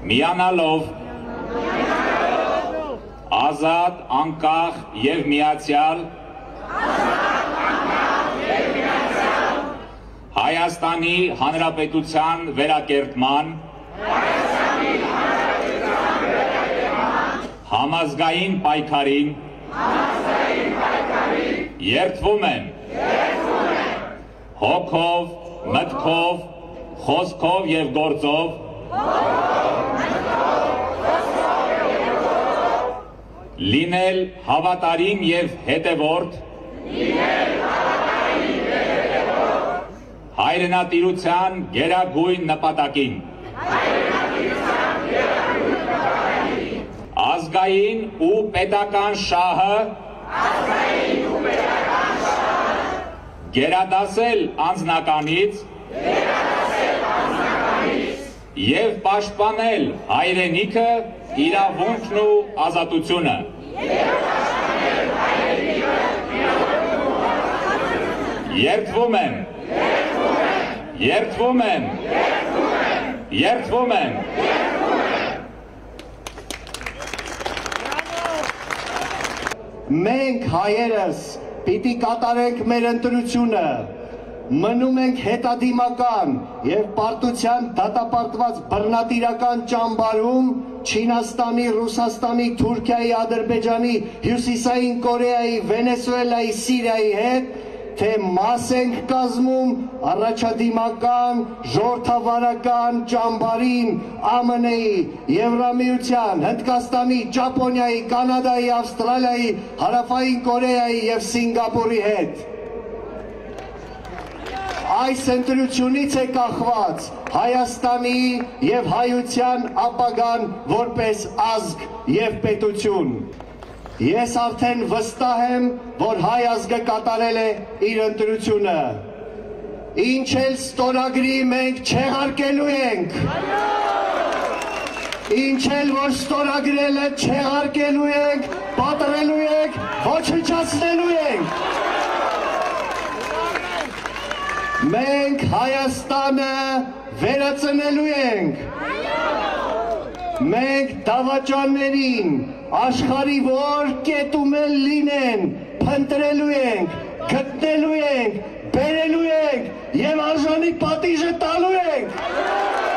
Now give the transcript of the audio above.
միանալով ազատ, անկախ և միացյալ Հայաստանի Հանրապետության վերակերտման համազգային պայքարին երդվում եմ հոգով, մտքով, խոսքով և գործով լինել հավատարիմ և հետևորդ հայրենատիրության գերագույն նպատակին ազգային ու պետական շահը գերադասել անձնականից և պաշտպանել հայրենիքը, իրավունքն ու ազատությունը։ Երդվում եմ, երդվում եմ, երդվում եմ։ Մենք հայերս պիտի կատարենք մեր ընտրությունը, մնում ենք հետադիմական և պարտության դատապարտված բռնատիրական ճամբարում Չինաստանի, Ռուսաստանի, Թուրքիայի, Ադրբեջանի, Հյուսիսային Կորեայի, Վենեսուելայի, Սիրիայի հետ, թե մաս ենք կազմում առաջադիմական, ժողովրդավարական ճամբարին ԱՄՆ-ի, Եվրամիության, Հնդկաստանի, Ճապոնիայի, Կանադայի, Ավստրալիայի, Հարավային Կորեայի և Սինգապուրի հետ։ Այս ընտրությունից է կախված Հայաստանի և հայության ապագան որպես ազգ և պետություն։ Ես արդեն վստահ եմ, որ հայ ազգը կատարել է իր ընտրությունը։ Ինչ էլ ստորագրի մենք չեղարկելու ենք։ Ինչ էլ որ ստորագրել է չեղարկելու ենք, պատռելու ենք, ոչնչացնելու ենք։ Մենք Հայաստանը վերածնելու ենք։ Մենք դավաճաններին աշխարհի որ կետում են լինեն, փնտրելու ենք, գտնելու ենք, բերելու ենք և արժանի պատիժը տալու ենք։